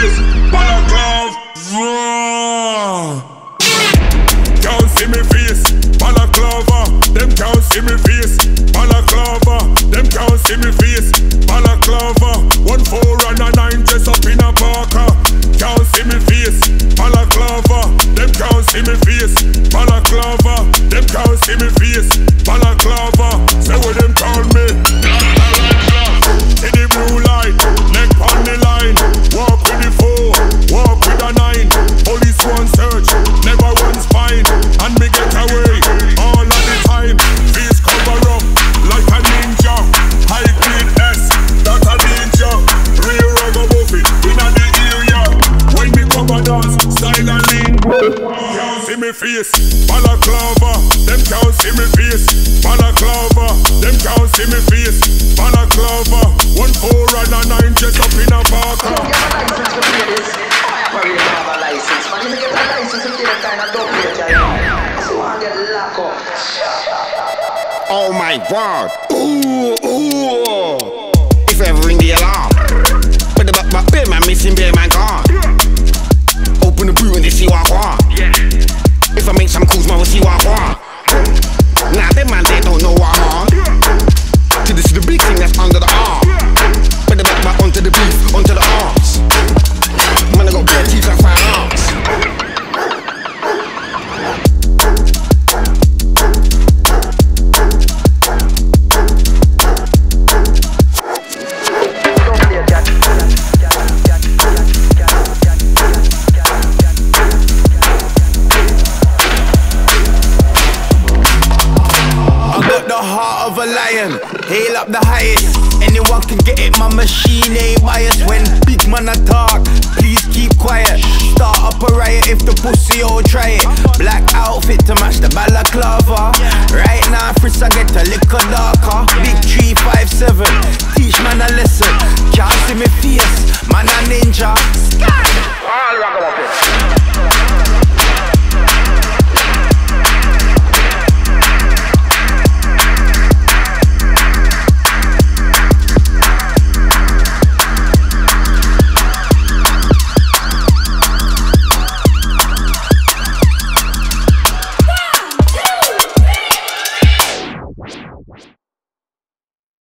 face. Balaclava. Can't see me face. Balaclava. Them can't see me face. Balaclava. Them can't see me face. Balaclava. 1 4 and a 9 dress up in a parka. Can't see me face. Balaclava. Them can't see me face. Balaclava. Them can't see me face. Balaclava. Say what them call me. See the blue light, neck on the line. Walk with the 4, walk with a 9. Police one search, never one's fine. And me get away all of the time. Face cover up like a ninja. High grade S, that a danger. Real ragamuffin in the area. When me cover dance, style and lean. Can't see me face, balaclava. Them can't see me face, balaclava. Them can't see me face, balaclava. 1 4 and a 9 just up in a parka. You have a license to play this? Well, you don't have a license, man. You get a license to play that kind of dub plate, so I get locked up. Oh my God! Ooh, ooh! If I ever ring the alarm, but the back man missing, bear man gone. Open the boot and they see what I want. If I make some calls, man will see what I want. Nah, them man they don't know what I'm on. To this is the big thing that's under the arm. But the back onto the beef, onto the arms. Man, I got bare teeth and firearms. Of a lion, hail up the highest. Anyone can get it, my machine ain't biased. When big man attack, please keep quiet. Start up a riot if the pussy all try it. Black outfit to match the balaclava. Right now, Fritz, I get a little darker. Big 357, teach man a lesson. Can't see me feel